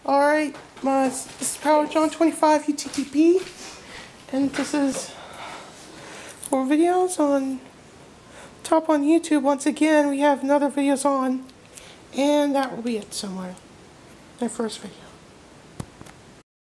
Alright, this is Power John 25 UTTP, and this is for videos on top on YouTube. Once again, we have another videos on, and that will be it somewhere. My first video.